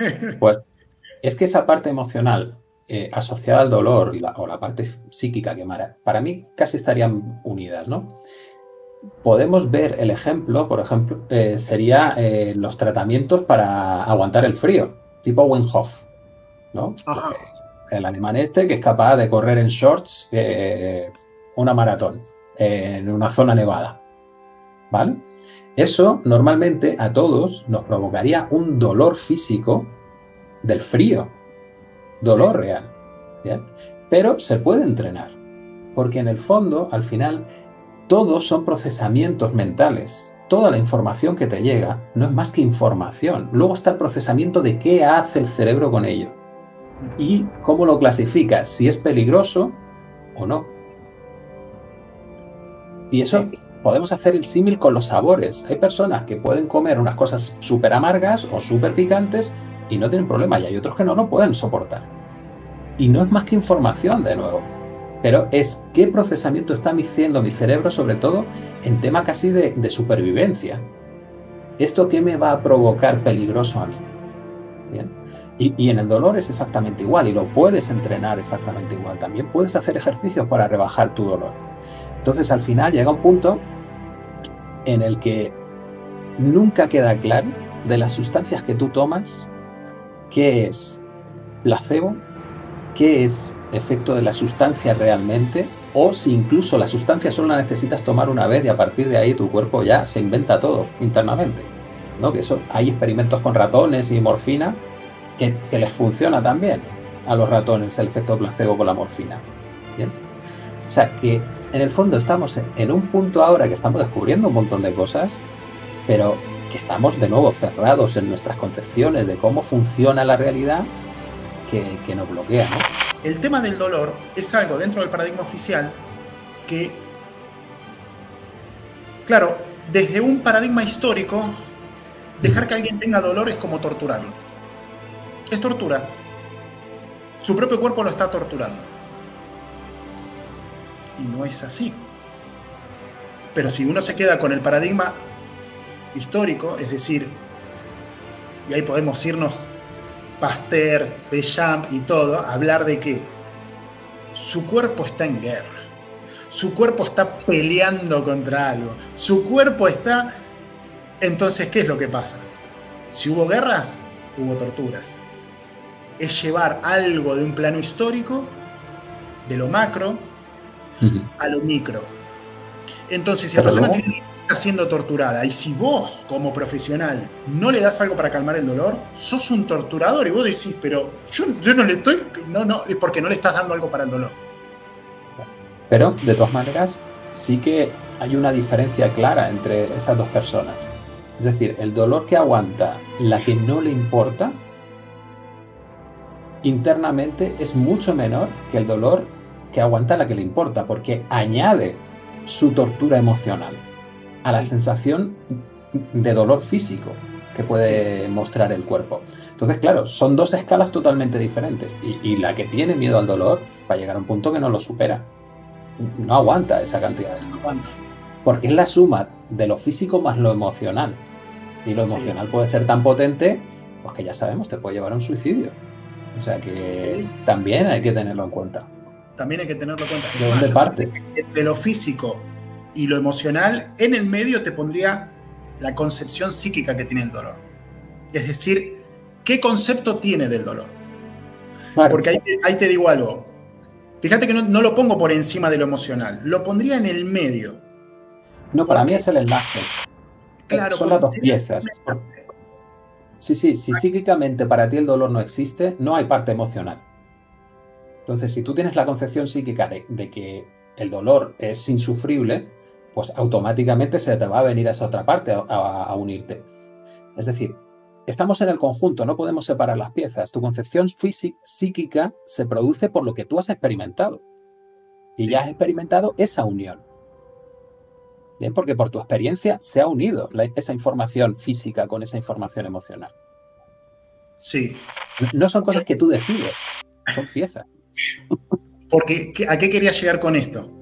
Pues es que esa parte emocional asociada al dolor o la parte psíquica que para mí casi estarían unidas, ¿no? Podemos ver el ejemplo, por ejemplo, sería los tratamientos para aguantar el frío, tipo Wim Hof, ¿no? Ajá. El alemán este que es capaz de correr en shorts una maratón en una zona nevada, ¿vale? Eso normalmente a todos nos provocaría un dolor físico del frío, dolor real, ¿bien? Pero se puede entrenar, porque en el fondo, al final, todos son procesamientos mentales. Toda la información que te llega no es más que información. Luego está el procesamiento de qué hace el cerebro con ello y cómo lo clasifica, si es peligroso o no. Y eso podemos hacer el símil con los sabores. Hay personas que pueden comer unas cosas súper amargas o súper picantes y no tienen problema, y hay otros que no lo pueden soportar. Y no es más que información, de nuevo. Pero es qué procesamiento está haciendo mi cerebro, sobre todo en tema casi de supervivencia. ¿Esto qué me va a provocar peligroso a mí? ¿Bien? Y en el dolor es exactamente igual, y lo puedes entrenar exactamente igual. También puedes hacer ejercicios para rebajar tu dolor. Entonces, al final llega un punto en el que nunca queda claro de las sustancias que tú tomas qué es placebo, qué es efecto de la sustancia realmente, o si incluso la sustancia solo la necesitas tomar una vez y a partir de ahí tu cuerpo ya se inventa todo internamente, ¿no? Que eso, hay experimentos con ratones y morfina que les funciona también a los ratones el efecto placebo con la morfina. ¿Bien? O sea que en el fondo estamos en un punto ahora que estamos descubriendo un montón de cosas, pero que estamos de nuevo cerrados en nuestras concepciones de cómo funciona la realidad que nos bloquea, ¿no? El tema del dolor es algo dentro del paradigma oficial que, claro, desde un paradigma histórico, dejar que alguien tenga dolor es como torturarlo. Es tortura. Su propio cuerpo lo está torturando. Y no es así. Pero si uno se queda con el paradigma histórico, es decir, y ahí podemos irnos Pasteur, Béchamp y todo, hablar de que su cuerpo está en guerra, su cuerpo está peleando contra algo, su cuerpo está... Entonces, ¿qué es lo que pasa? Si hubo guerras, hubo torturas. Es llevar algo de un plano histórico, de lo macro, a lo micro. Entonces, si la persona está siendo torturada y si vos, como profesional, no le das algo para calmar el dolor, sos un torturador. Y vos decís, pero yo no le estoy... No, es porque no le estás dando algo para el dolor. Pero, de todas maneras, sí que hay una diferencia clara entre esas dos personas. Es decir, el dolor que aguanta la que no le importa, internamente es mucho menor que el dolor que aguanta la que le importa, porque añade su tortura emocional a la sensación de dolor físico que puede mostrar el cuerpo. Entonces, claro, son dos escalas totalmente diferentes y la que tiene miedo al dolor va a llegar a un punto que no lo supera. No aguanta esa cantidad de dolor. Porque es la suma de lo físico más lo emocional. Y lo emocional puede ser tan potente, pues que ya sabemos, te puede llevar a un suicidio. O sea que también hay que tenerlo en cuenta. También hay que tenerlo en cuenta. ¿De dónde parte? Entre lo físico y lo emocional, en el medio te pondría la concepción psíquica que tiene el dolor. Es decir, ¿qué concepto tiene del dolor? Claro. Porque ahí te digo algo. Fíjate que no lo pongo por encima de lo emocional, lo pondría en el medio. No, para mí es el enlace. Claro, son las dos piezas. Sí, si psíquicamente para ti el dolor no existe, no hay parte emocional. Entonces, si tú tienes la concepción psíquica de que el dolor es insufrible, pues automáticamente se te va a venir a esa otra parte a unirte. Es decir, estamos en el conjunto, no podemos separar las piezas. Tu concepción psíquica se produce por lo que tú has experimentado. Y ya has experimentado esa unión. Bien, porque por tu experiencia se ha unido esa información física con esa información emocional. Sí. No son cosas que tú decides, son piezas. Porque, ¿a qué quería llegar con esto?